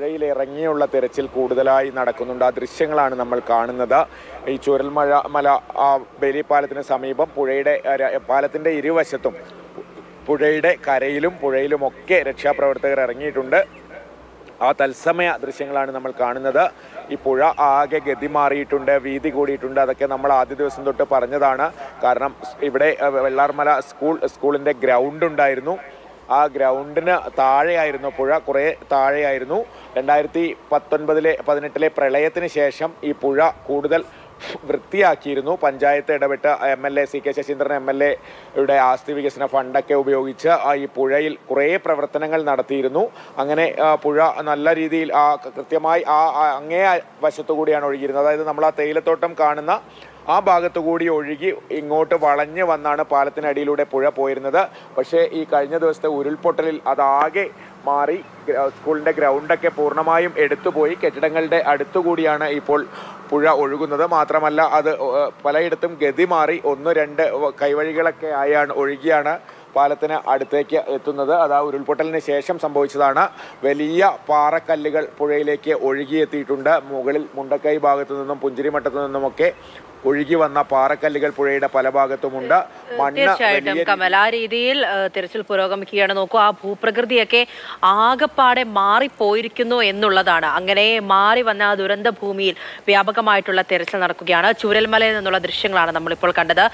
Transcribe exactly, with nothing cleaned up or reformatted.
പുഴയിൽ ഇറങ്ങിയുള്ള തെരച്ചിൽ കൂടുതലായി നടക്കുന്നുണ്ട്. ആ ദൃശ്യങ്ങളാണ് നമ്മൾ കാണുന്നത്. ഈ ചൂരൽമല മല ബേലിപ്പാലത്തിന് സമീപം പുഴയുടെ പാലത്തിൻ്റെ ഇരുവശത്തും പുഴയുടെ കരയിലും പുഴയിലുമൊക്കെ രക്ഷാപ്രവർത്തകർ ഇറങ്ങിയിട്ടുണ്ട്. ആ തത്സമയ ദൃശ്യങ്ങളാണ് നമ്മൾ കാണുന്നത്. ഈ പുഴ ആകെ ഗതി മാറിയിട്ടുണ്ട്, വീതി കൂടിയിട്ടുണ്ട്. അതൊക്കെ നമ്മൾ ആദ്യ ദിവസം തൊട്ട് പറഞ്ഞതാണ്. കാരണം ഇവിടെ വെള്ളാർമല സ്കൂൾ സ്കൂളിൻ്റെ ഗ്രൗണ്ട് ഉണ്ടായിരുന്നു. ആ ഗ്രൗണ്ടിന് താഴെയായിരുന്നു പുഴ, കുറേ താഴെയായിരുന്നു. രണ്ടായിരത്തി പത്തൊൻപതിലെ പതിനെട്ടിലെ പ്രളയത്തിന് ശേഷം ഈ പുഴ കൂടുതൽ വൃത്തിയാക്കിയിരുന്നു. പഞ്ചായത്ത് ഇടപെട്ട് M L A C K Saseendran M L എയുടെ ആസ്തി വികസന ഫണ്ടൊക്കെ ഉപയോഗിച്ച് ഈ പുഴയിൽ കുറേ പ്രവർത്തനങ്ങൾ നടത്തിയിരുന്നു. അങ്ങനെ പുഴ നല്ല രീതിയിൽ ആ കൃത്യമായി ആ അങ്ങേ വശത്തു കൂടിയാണ് ഒഴുകിയിരുന്നത്. അതായത് നമ്മൾ ആ തേയിലത്തോട്ടം കാണുന്ന ആ ഭാഗത്തുകൂടി ഒഴുകി ഇങ്ങോട്ട് വളഞ്ഞ് വന്നാണ് പാലത്തിനടിയിലൂടെ പുഴ പോയിരുന്നത്. പക്ഷേ ഈ കഴിഞ്ഞ ദിവസത്തെ ഉരുൾപൊട്ടലിൽ അതാകെ മാറി. സ്കൂളിൻ്റെ ഗ്രൗണ്ടൊക്കെ പൂർണ്ണമായും എടുത്തുപോയി. കെട്ടിടങ്ങളുടെ അടുത്തുകൂടിയാണ് ഇപ്പോൾ പുഴ ഒഴുകുന്നത്. മാത്രമല്ല അത് പലയിടത്തും ഗതി മാറി ഒന്ന് രണ്ട് കൈവഴികളൊക്കെ ആയാണ് ഒഴുകിയാണ് പാലത്തിന് അടുത്തേക്ക് എത്തുന്നത്. അത് ആ ഉരുൾപൊട്ടലിന് ശേഷം സംഭവിച്ചതാണ്. വലിയ പാറക്കല്ലുകൾ പുഴയിലേക്ക് ഒഴുകിയെത്തിയിട്ടുണ്ട്. മുകളിൽ മുണ്ടക്കൈ ഭാഗത്തു നിന്നും പുഞ്ചിരിമട്ടത്തു നിന്നുമൊക്കെ ഒഴുകി വന്ന പാറക്കല്ലുകൾ പുഴയുടെ പല ഭാഗത്തുമുണ്ട്. തീർച്ചയായിട്ടും കമൽ, ആ രീതിയിൽ തിരച്ചിൽ പുരോഗമിക്കുകയാണ്. നോക്കൂ, ആ ഭൂപ്രകൃതിയൊക്കെ ആകപ്പാടെ മാറിപ്പോയിരിക്കുന്നു എന്നുള്ളതാണ്. അങ്ങനെ മാറി വന്ന ആ ദുരന്ത ഭൂമിയിൽ വ്യാപകമായിട്ടുള്ള തിരച്ചിൽ നടക്കുകയാണ്. ചൂരൽമലയിൽ നിന്നുള്ള ദൃശ്യങ്ങളാണ് നമ്മളിപ്പോൾ കണ്ടത്.